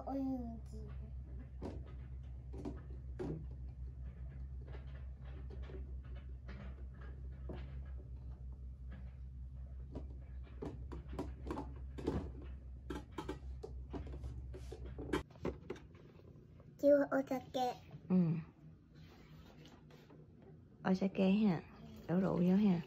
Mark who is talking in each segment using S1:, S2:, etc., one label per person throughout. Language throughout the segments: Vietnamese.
S1: 오는지. Kêu 어저께.
S2: Osake ha, đổ rượu vô ha.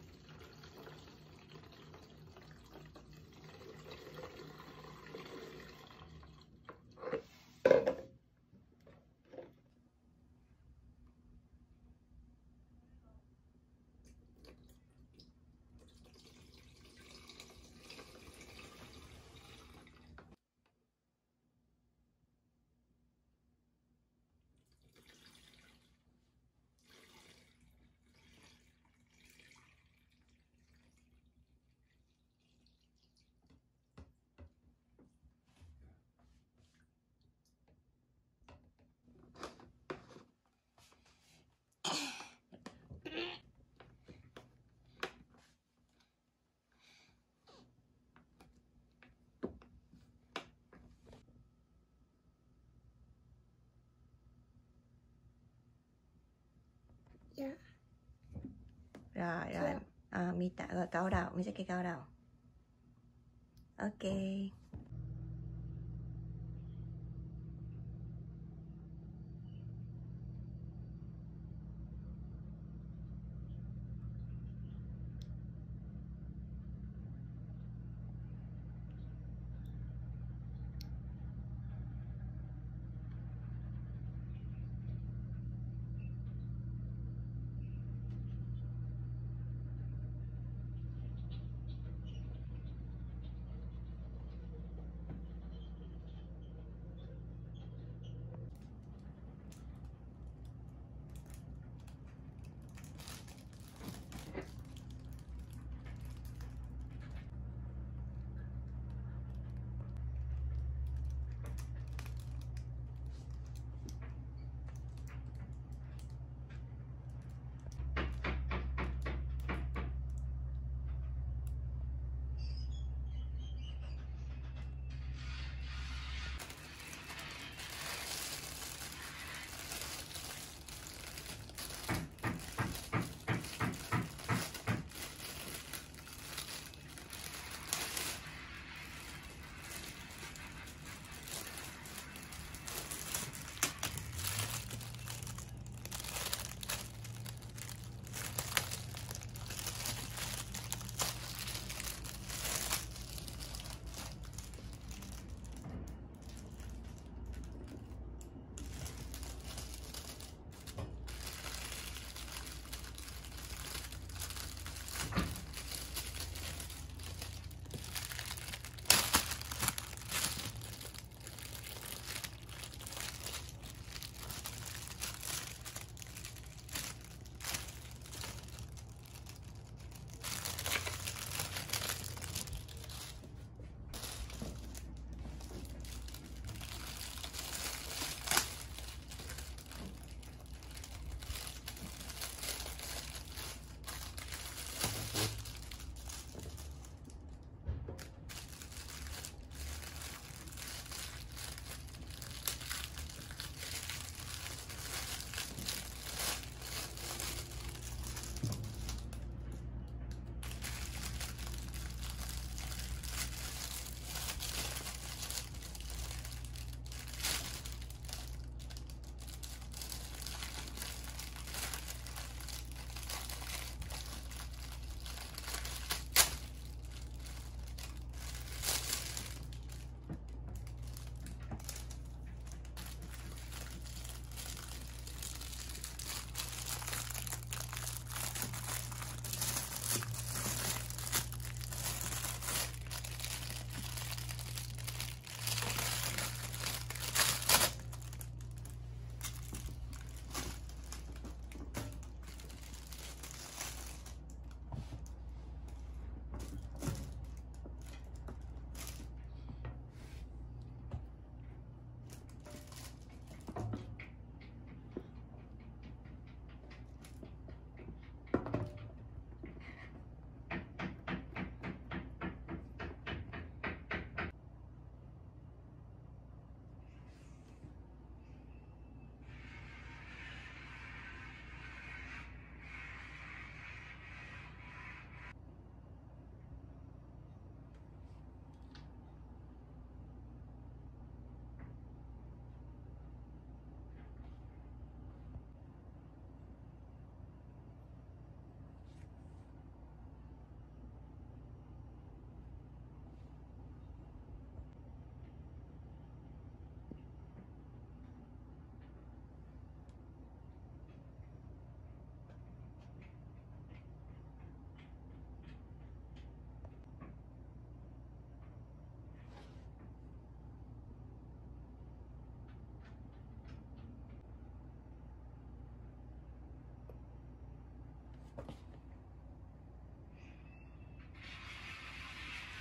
S1: Dạ.
S2: Rồi, mi tạ rồi cạo đầu, mi sẽ cái cạo đầu. Ok.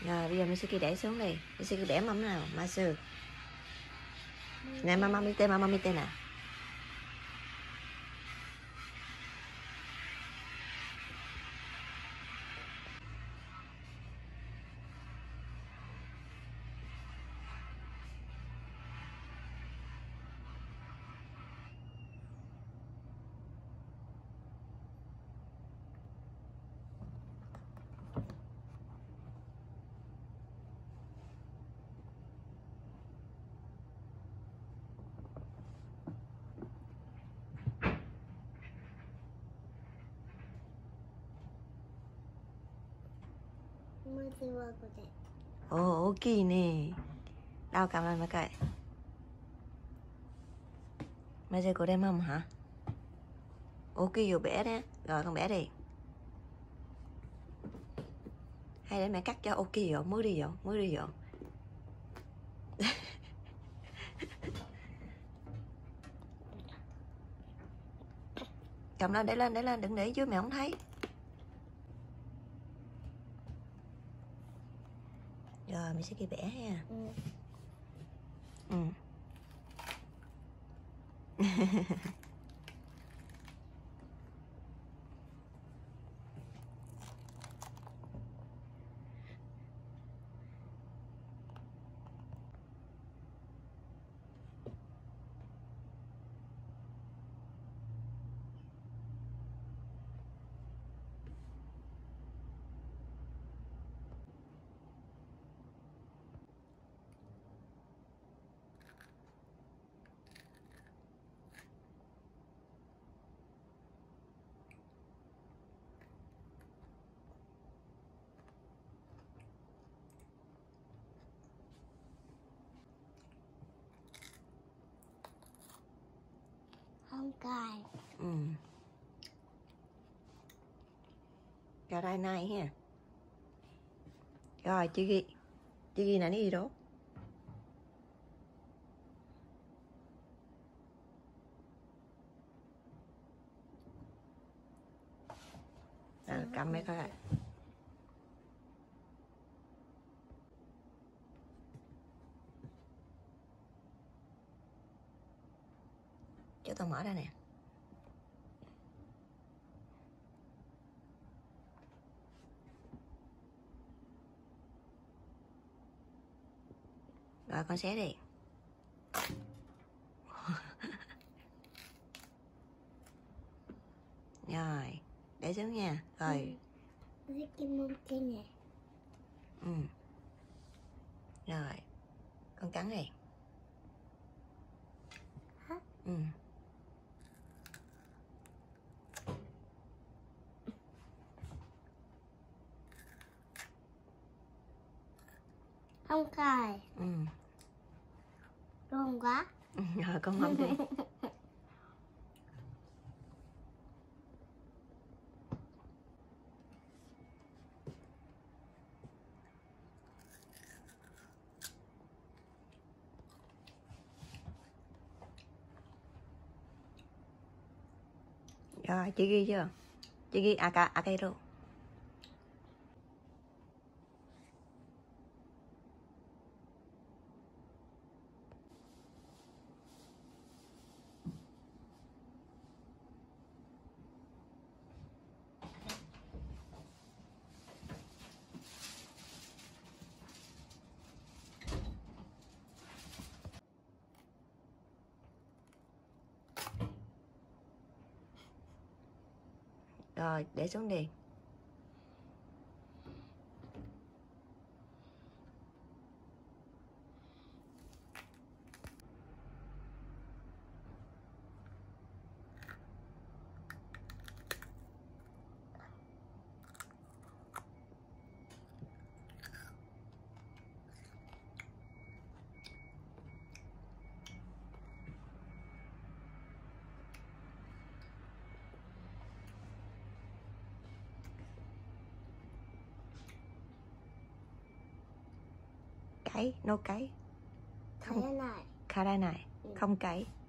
S2: Rồi bây giờ Mitsuki để xuống đi. Mitsuki bẻ mắm nào. Masu. Nè mama mite nè. Ồ, ok nè. Đâu cầm lên mà coi. Masu của đem mâm hả? Ok vừa bẻ đó. Rồi con bẻ đi. Hay để mẹ cắt cho ok rồi, mới đi vô. Cầm lên, để lên, đừng để dưới mẹ không thấy. Rồi mình sẽ kia bẻ ha. Ừ.
S1: Không cài.
S2: Cà rai này ha. Rồi chị ghi này đi đó. Rồi, cầm mấy coi. Cho tao mở ra nè. Rồi con xé đi. Rồi, để xuống nha. Rồi.
S1: nè.
S2: Rồi. Con cắn đi.
S1: Hả? Không cài. Ngon quá.
S2: Rồi con mâm đi. Rồi chị ghi chưa? Chị ghi Akero. Rồi để xuống đi. Cấy, no cấy.
S1: Không.
S2: Karanai, không cấy.